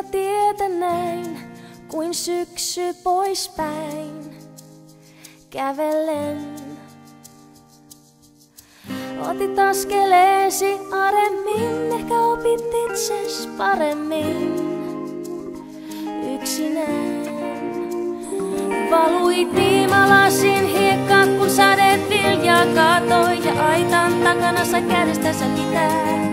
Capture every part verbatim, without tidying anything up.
tietä näin, kuin syksy poispäin kävellen. Otit askeleesi aremmin, ehkä opit itses paremmin yksinään. Valui tiimalasin hiekka, kun sadeet viljaa kaatoi ja aitan takana sai kädestänsä pitää.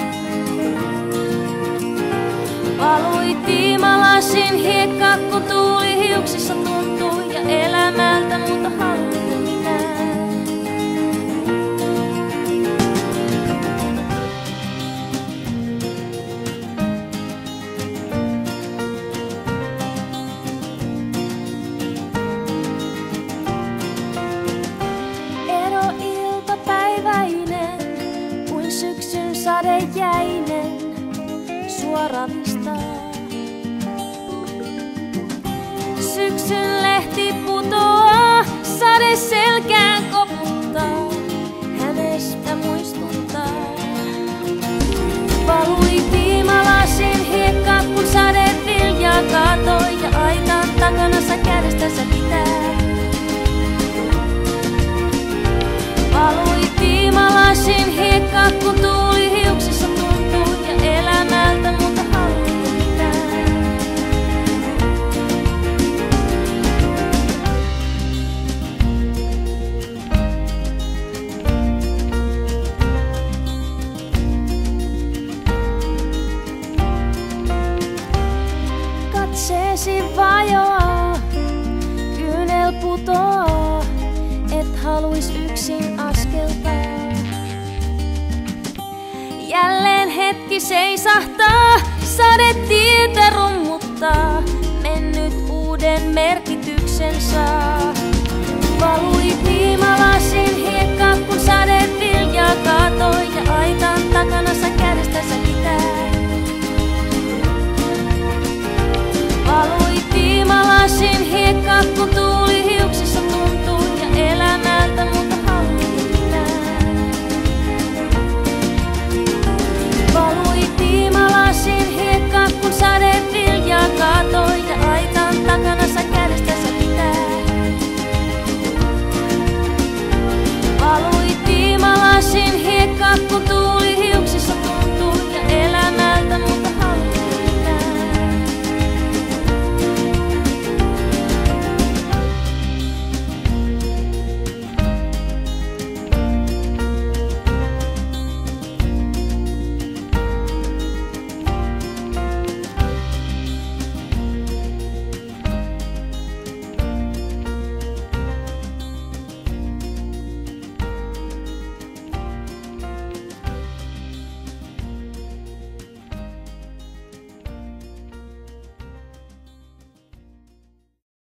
Valui tiimalasin hiekka, kun tuuli hiuksissa tuntui ja elämältä muuta haluin minä. Ero iltapäiväinen, kuin syksyn sadejäinen sua ravistaa. Syksyn lehti putoaa, sade selkään koputtaa, hänestä muistuttaa. Valui tiimalasin hiekka, kun sadeet viljaa kaatoi ja aitan takana sai kädestänsä pitää. Valui tiimalasin hiekka, kun tuuli hiuksissa tuntui ja elämältä muuta haluin mitään. Katseesi vajoaa, kyynel putoaa, et haluis yksin askeltaa. Jälleen hetki seisahtaa, sade tietä rummuttaa, mennyt uuden merkityksen saa. Valui tiimalasin hiekka, kun sadeet viljaa kaatoi ja aitan takana sai kädestänsä pitää. Valui tiimalasin hiekka, kun tuuli